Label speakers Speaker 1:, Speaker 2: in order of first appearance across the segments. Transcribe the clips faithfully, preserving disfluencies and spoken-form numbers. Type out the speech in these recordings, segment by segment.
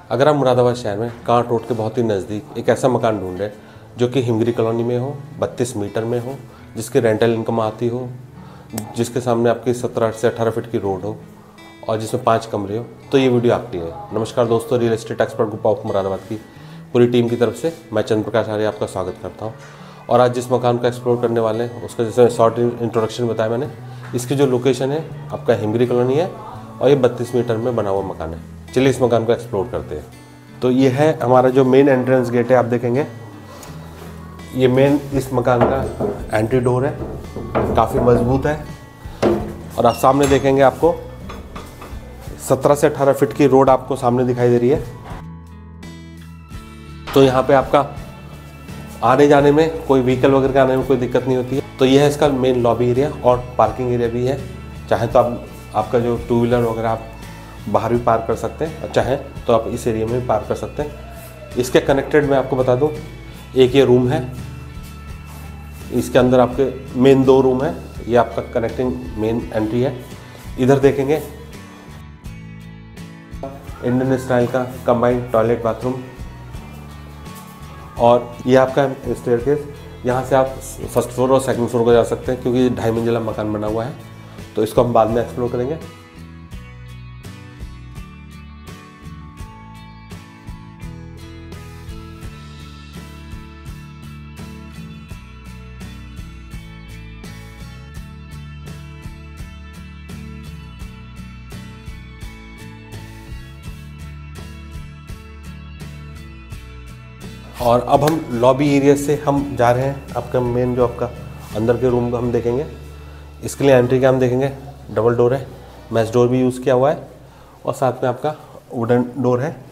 Speaker 1: अगर आप मुरादाबाद शहर में कांट रोड के बहुत ही नज़दीक एक ऐसा मकान ढूंढ रहे जो कि हिमगिरी कॉलोनी में हो, बत्तीस मीटर में हो, जिसकी रेंटल इनकम आती हो, जिसके सामने आपकी सत्रह से अठारह फीट की रोड हो और जिसमें पाँच कमरे हो, तो ये वीडियो आपके लिए है। नमस्कार दोस्तों, real estate expert group of Moradabad की पूरी टीम की तरफ से मैं चंद्र प्रकाश आर्य आपका स्वागत करता हूँ। और आज जिस मकान को एक्सप्लोर करने वाले हैं उसका जैसे शॉर्ट इंट्रोडक्शन बताया मैंने, इसकी जो लोकेशन है आपका हिमगिरी कॉलोनी है और ये बत्तीस मीटर में बना हुआ मकान है। चलिए इस मकान को एक्सप्लोर करते हैं। तो ये है हमारा जो मेन एंट्रेंस गेट है, आप देखेंगे ये मेन इस मकान का एंट्री डोर है, काफ़ी मजबूत है। और आप सामने देखेंगे आपको सत्रह से अठारह फीट की रोड आपको सामने दिखाई दे रही है। तो यहाँ पे आपका आने जाने में कोई व्हीकल वगैरह का आने में कोई दिक्कत नहीं होती है। तो ये है इसका मेन लॉबी एरिया और पार्किंग एरिया भी है। चाहे तो आप आपका जो टू व्हीलर वगैरह आप बाहर भी पार्क कर सकते हैं और चाहे तो आप इस एरिया में भी पार्क कर सकते हैं। इसके कनेक्टेड मैं आपको बता दूं, एक ये रूम है, इसके अंदर आपके मेन दो रूम है, ये आपका कनेक्टिंग मेन एंट्री है। इधर देखेंगे इंडियन स्टाइल का कंबाइंड टॉयलेट बाथरूम और ये आपका स्टेयरकेस। यहाँ से आप फर्स्ट फ्लोर और सेकंड फ्लोर को जा सकते हैं क्योंकि ये ढाई मंजिला मकान बना हुआ है। तो इसको हम बाद में एक्सप्लोर करेंगे। और अब हम लॉबी एरिया से हम जा रहे हैं आपका मेन जो आपका अंदर के रूम को हम देखेंगे। इसके लिए एंट्री का हम देखेंगे डबल डोर है, मैच डोर भी यूज़ किया हुआ है और साथ में आपका वुडन डोर है।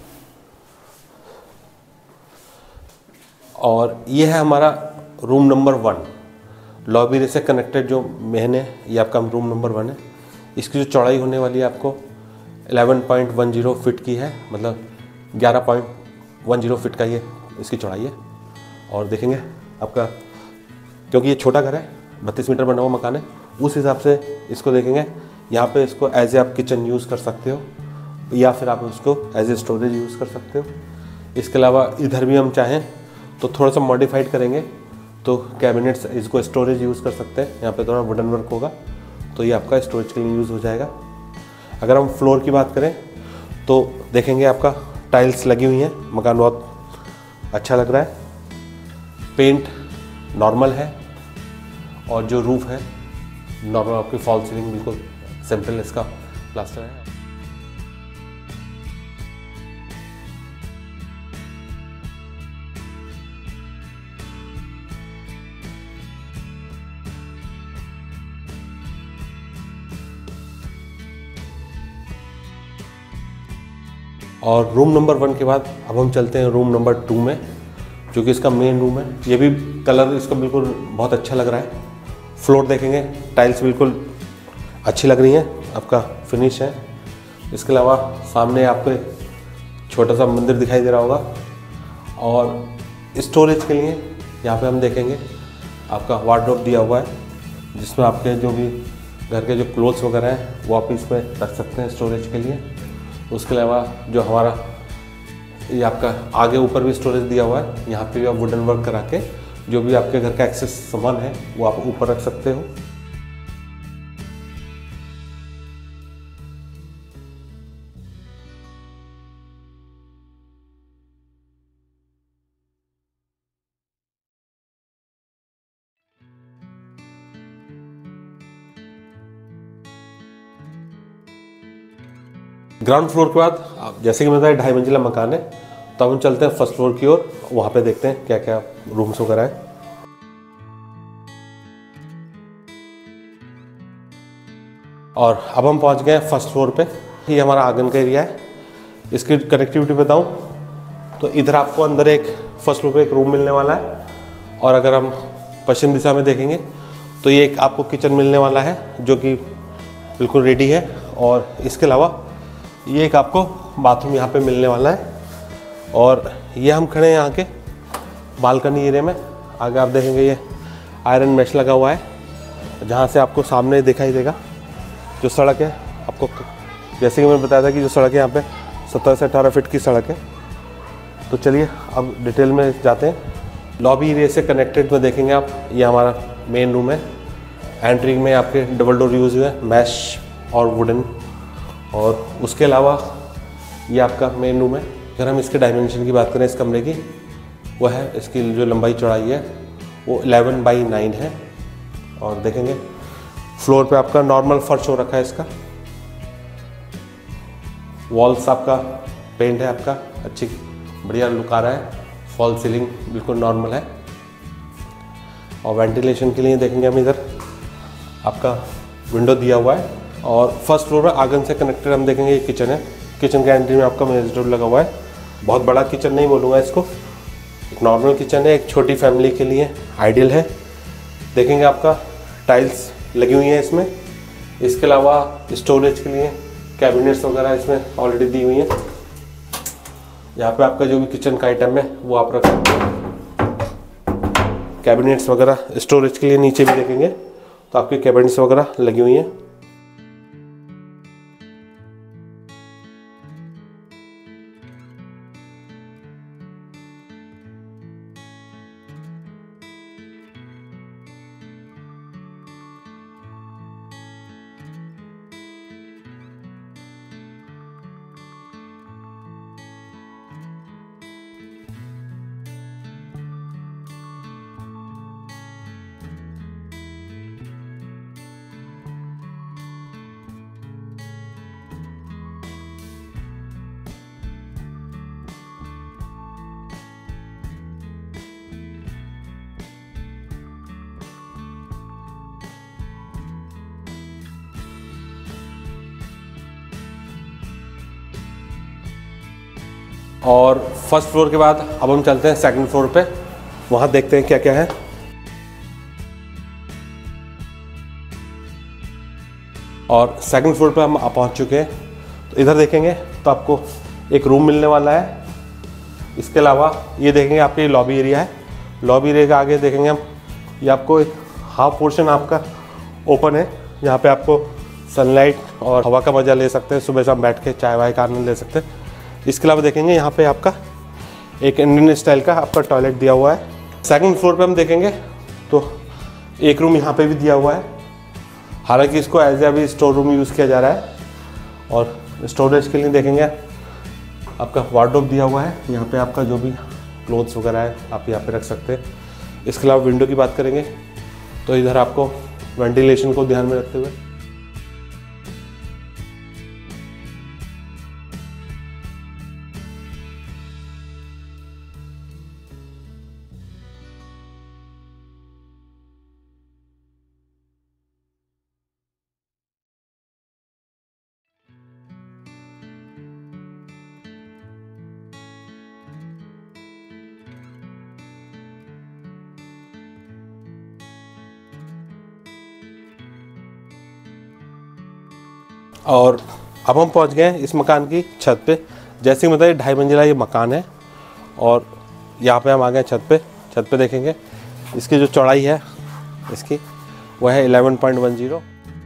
Speaker 1: और ये है हमारा room number one, lobby area से कनेक्टेड जो मेन है, ये आपका रूम नंबर वन है। इसकी जो चौड़ाई होने वाली है आपको ग्यारह पॉइंट दस फीट की है, मतलब ग्यारह पॉइंट दस फीट का ये इसकी चौड़ाई है। और देखेंगे आपका, क्योंकि ये छोटा घर है, बत्तीस मीटर बना हुआ मकान है, उस हिसाब से इसको देखेंगे। यहाँ पे इसको एज ए आप किचन यूज़ कर सकते हो या फिर आप उसको एज ए स्टोरेज यूज़ कर सकते हो। इसके अलावा इधर भी हम चाहें तो थोड़ा सा मॉडिफाइड करेंगे तो कैबिनेट्स इसको स्टोरेज यूज़ कर सकते हैं। यहाँ पे थोड़ा वुडन वर्क होगा तो ये आपका स्टोरेज के लिए यूज़ हो जाएगा। अगर हम फ्लोर की बात करें तो देखेंगे आपका टाइल्स लगी हुई हैं, मकान बहुत अच्छा लग रहा है। पेंट नॉर्मल है और जो रूफ है नॉर्मल, आपकी फॉल सीलिंग बिल्कुल सिंपल इसका प्लास्टर है। और रूम नंबर वन के बाद अब हम चलते हैं रूम नंबर टू में, जो कि इसका मेन रूम है। ये भी कलर इसका बिल्कुल बहुत अच्छा लग रहा है। फ्लोर देखेंगे, टाइल्स बिल्कुल अच्छी लग रही हैं, आपका फिनिश है। इसके अलावा सामने आपको एक छोटा सा मंदिर दिखाई दे रहा होगा। और स्टोरेज के लिए यहाँ पे हम देखेंगे आपका वार्डरोब दिया हुआ है, जिसमें आपके जो भी घर के जो क्लोथ्स वगैरह हैं वो आप इसमें रख सकते हैं स्टोरेज के लिए। उसके अलावा जो हमारा ये आपका आगे ऊपर भी स्टोरेज दिया हुआ है, यहाँ पे भी आप वुडन वर्क करा के जो भी आपके घर का एक्सेस सामान है वो आप ऊपर रख सकते हो। ग्राउंड फ्लोर के बाद आप जैसे कि बताया ढाई मंजिला मकान है, तो अब हम चलते हैं फर्स्ट फ्लोर की ओर। वहाँ पे देखते हैं क्या क्या रूम्स वगैरह है। और अब हम पहुँच गए फर्स्ट फ्लोर पे। ये हमारा आंगन का एरिया है। इसकी कनेक्टिविटी बताऊँ तो इधर आपको अंदर एक फर्स्ट फ्लोर पे एक रूम मिलने वाला है। और अगर हम पश्चिम दिशा में देखेंगे तो ये एक आपको किचन मिलने वाला है जो कि बिल्कुल रेडी है। और इसके अलावा ये एक आपको बाथरूम यहाँ पे मिलने वाला है। और ये हम खड़े हैं यहाँ के बालकनी एरिया में। आगे आप देखेंगे ये आयरन मेश लगा हुआ है, जहाँ से आपको सामने दिखाई देगा जो सड़क है। आपको जैसे कि मैंने बताया था कि जो सड़क है यहाँ पे सत्रह से अठारह फीट की सड़क है। तो चलिए अब डिटेल में जाते हैं। लॉबी एरिया से कनेक्टेड में देखेंगे आप, ये हमारा मेन रूम है। एंट्री में आपके डबल डोर यूज़ हुए हैं, मैश और वुडन। और उसके अलावा ये आपका मेन रूम है। अगर हम इसके डायमेंशन की बात करें इस कमरे की, वो है इसकी जो लंबाई चौड़ाई है वो इलेवन बाई नाइन है। और देखेंगे फ्लोर पे आपका नॉर्मल फर्श हो रखा है इसका। वॉल्स आपका पेंट है, आपका अच्छी बढ़िया लुक आ रहा है। फॉल सीलिंग बिल्कुल नॉर्मल है। और वेंटिलेशन के लिए देखेंगे हम इधर आपका विंडो दिया हुआ है। और फर्स्ट फ्लोर पर आंगन से कनेक्टेड हम देखेंगे ये किचन है। किचन के एंट्री में आपका मेज डोर लगा हुआ है। बहुत बड़ा किचन नहीं बोलूँगा इसको, एक नॉर्मल किचन है, एक छोटी फैमिली के लिए आइडियल है। देखेंगे आपका टाइल्स लगी हुई हैं इसमें। इसके अलावा स्टोरेज के लिए कैबिनेट्स वगैरह इसमें ऑलरेडी दी हुई हैं। यहाँ पे आपका जो भी किचन का आइटम है वो आप रख सकते हैं। कैबिनेट्स वगैरह स्टोरेज के लिए नीचे भी देखेंगे तो आपके कैबिनेट्स वगैरह लगी हुई हैं। और फर्स्ट फ्लोर के बाद अब हम चलते हैं सेकंड फ्लोर पे, वहाँ देखते हैं क्या क्या है। और सेकंड फ्लोर पे हम आप पहुँच चुके हैं। तो इधर देखेंगे तो आपको एक रूम मिलने वाला है। इसके अलावा ये देखेंगे आपके लॉबी एरिया है। लॉबी एरिया के आगे देखेंगे हम, ये आपको एक हाफ पोर्शन आपका ओपन है। यहाँ पे आपको सनलाइट और हवा का मज़ा ले सकते हैं। सुबह शाम बैठ के चाय वाय का आनंद ले सकते हैं। इसके अलावा देखेंगे यहाँ पे आपका एक इंडियन स्टाइल का आपका टॉयलेट दिया हुआ है। सेकंड फ्लोर पे हम देखेंगे तो एक रूम यहाँ पे भी दिया हुआ है। हालांकि इसको एज ए अभी स्टोर रूम यूज़ किया जा रहा है। और स्टोरेज के लिए देखेंगे आपका वार्डरोब दिया हुआ है। यहाँ पे आपका जो भी क्लोथ्स वगैरह है आप यहाँ पे रख सकते हैं। इसके अलावा विंडो की बात करेंगे तो इधर आपको वेंटिलेशन को ध्यान में रखते हुए और अब हम पहुंच गए हैं इस मकान की छत पे। जैसे कि बताइए ढाई मंजिला ये मकान है। और यहाँ पे हम आ गए छत पे। छत पे देखेंगे इसकी जो चौड़ाई है इसकी वह है इलेवन पॉइंट वन ज़ीरो।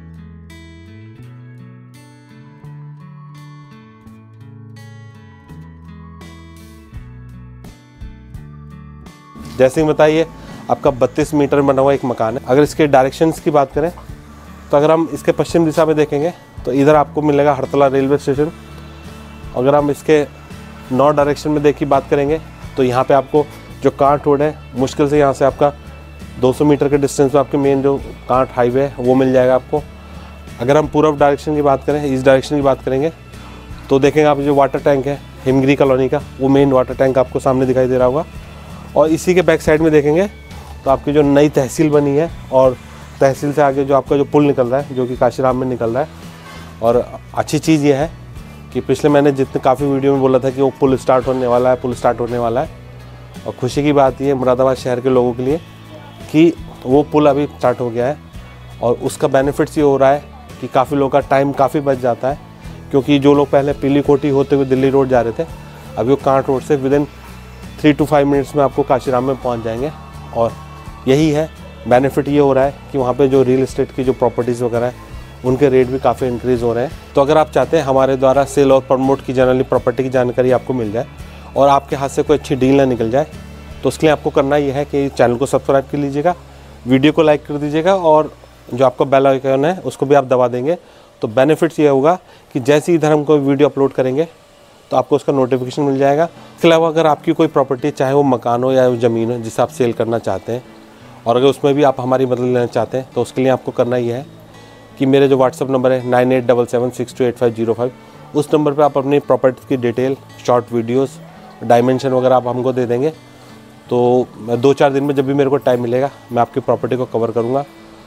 Speaker 1: जैसे कि बताइए आपका बत्तीस मीटर में बना हुआ एक मकान है। अगर इसके डायरेक्शंस की बात करें तो अगर हम इसके पश्चिम दिशा में देखेंगे तो इधर आपको मिलेगा हरतला रेलवे स्टेशन। अगर हम इसके नॉर्थ डायरेक्शन में देख की बात करेंगे तो यहाँ पे आपको जो कांट रोड है, मुश्किल से यहाँ से आपका दो सौ मीटर के डिस्टेंस पे आपके मेन जो कांट हाईवे है वो मिल जाएगा आपको। अगर हम पूर्व डायरेक्शन की बात करें, इस डायरेक्शन की बात करेंगे तो देखेंगे आप जो वाटर टैंक है हिमगिरी कॉलोनी का, वो मेन वाटर टैंक आपको सामने दिखाई दे रहा होगा। और इसी के बैक साइड में देखेंगे तो आपकी जो नई तहसील बनी है और तहसील से आगे जो आपका जो पुल निकल रहा है जो कि काशीराम में निकल रहा है। और अच्छी चीज़ ये है कि पिछले मैंने जितने काफ़ी वीडियो में बोला था कि वो पुल स्टार्ट होने वाला है, पुल स्टार्ट होने वाला है। और खुशी की बात ये है मुरादाबाद शहर के लोगों के लिए कि वो पुल अभी स्टार्ट हो गया है। और उसका बेनिफिट्स ये हो रहा है कि काफ़ी लोगों का टाइम काफ़ी बच जाता है, क्योंकि जो लोग पहले पीली कोठी होते हुए दिल्ली रोड जा रहे थे, अभी वो कांट रोड से within three two five minutes में आपको काशीराम में पहुंच जाएंगे। और यही है बेनिफिट, ये हो रहा है कि वहाँ पे जो रियल एस्टेट की जो प्रॉपर्टीज़ वगैरह है उनके रेट भी काफ़ी इंक्रीज़ हो रहे हैं। तो अगर आप चाहते हैं हमारे द्वारा सेल और प्रमोट की जनरली प्रॉपर्टी की जानकारी आपको मिल जाए और आपके हाथ से कोई अच्छी डील ना निकल जाए, तो उसके लिए आपको करना ये है कि चैनल को सब्सक्राइब कर लीजिएगा, वीडियो को लाइक कर दीजिएगा और जो आपका बेल आइकन है उसको भी आप दबा देंगे। तो बेनिफिट्स ये होगा कि जैसे इधर हम कोई वीडियो अपलोड करेंगे तो आपको उसका नोटिफिकेशन मिल जाएगा। इसके अलावा अगर आपकी कोई प्रॉपर्टी, चाहे वो मकान हो या ज़मीन हो, जिसे आप सेल करना चाहते हैं और अगर उसमें भी आप हमारी मदद लेना चाहते हैं, तो उसके लिए आपको करना ये है कि मेरे जो व्हाट्सअप नंबर है nine eight double seven six two eight five zero five, उस नंबर पे आप अपनी प्रॉपर्टी की डिटेल, शॉर्ट वीडियोस, डायमेंशन वगैरह आप हमको दे देंगे। तो दो चार दिन में जब भी मेरे को टाइम मिलेगा मैं आपकी प्रॉपर्टी को कवर करूँगा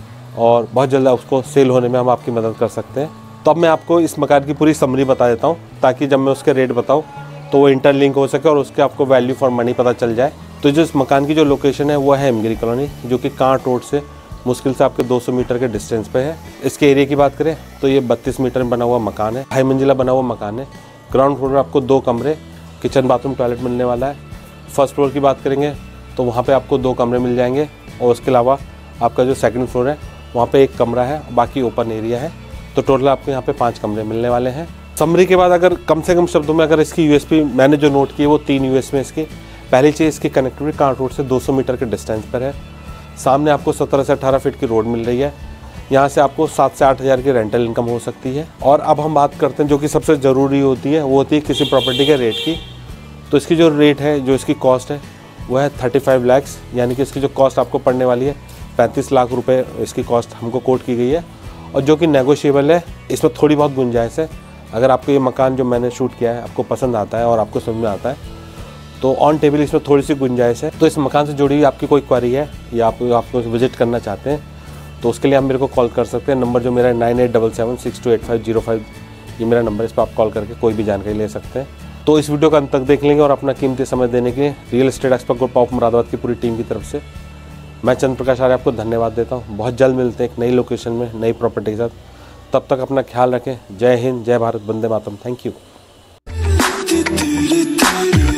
Speaker 1: और बहुत जल्द उसको सेल होने में हम आपकी मदद कर सकते हैं। तो अब मैं आपको इस मकान की पूरी समरी बता देता हूँ, ताकि जब मैं उसके रेट बताऊँ तो वो इंटरलिंक हो सके और उसके आपको वैल्यू फॉर मनी पता चल जाए। तो जो इस मकान की जो लोकेशन है वो है हिमगिरी कॉलोनी, जो कि कांट रोड से मुश्किल से आपके दो सौ मीटर के डिस्टेंस पे है। इसके एरिया की बात करें तो ये बत्तीस मीटर में बना हुआ मकान है, ढाई मंजिला बना हुआ मकान है। ग्राउंड फ्लोर में आपको दो कमरे, किचन, बाथरूम, टॉयलेट मिलने वाला है। फर्स्ट फ्लोर की बात करेंगे तो वहाँ पे आपको दो कमरे मिल जाएंगे और उसके अलावा आपका जो सेकंड फ्लोर है वहाँ पे एक कमरा है, बाकी ओपन एरिया है। तो टोटल आपको यहाँ पे पाँच कमरे मिलने वाले हैं। समरी के बाद अगर कम से कम शब्दों में अगर इसकी यूएसपी मैंने जो नोट की है वो तीन यूएस में इसकी पहली चीज़, इसकी कनेक्टिविटी कांट रोड से दो सौ मीटर के डिस्टेंस पर है। सामने आपको सत्रह से अठारह फीट की रोड मिल रही है। यहाँ से आपको सात से आठ हज़ार की रेंटल इनकम हो सकती है। और अब हम बात करते हैं जो कि सबसे ज़रूरी होती है, वो होती है किसी प्रॉपर्टी के रेट की। तो इसकी जो रेट है, जो इसकी कॉस्ट है वो है थर्टी फाइव लैक्स, यानी कि इसकी जो कॉस्ट आपको पड़ने वाली है पैंतीस लाख रुपए इसकी कॉस्ट हमको कोट की गई है, और जो कि नेगोशिएबल है। इसमें थोड़ी बहुत गुंजाइश है। अगर आपको ये मकान जो मैंने शूट किया है आपको पसंद आता है और आपको समझ में आता है तो ऑन टेबल इसमें थोड़ी सी गुंजाइश है। तो इस मकान से जुड़ी हुई आपकी कोई क्वेरी है या आप आपको विजिट करना चाहते हैं तो उसके लिए आप मेरे को कॉल कर सकते हैं। नंबर जो मेरा है nine eight double seven six two eight five zero five, ये मेरा नंबर, इस पर आप कॉल करके कोई भी जानकारी ले सकते हैं। तो इस वीडियो का अंत तक देख लेंगे और अपना कीमती समय देने के लिए real estate expert group of Moradabad की पूरी टीम की तरफ से मैं चंद्र प्रकाश आर्य आपको धन्यवाद देता हूँ। बहुत जल्द मिलते हैं एक नई लोकेशन में, नई प्रॉपर्टी के साथ। तब तक अपना ख्याल रखें। जय हिंद, जय भारत, वंदे मातरम। Thank you.